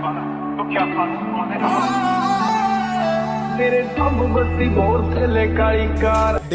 तो क्या तेरे सब बस्ती बहुत चले काली कार।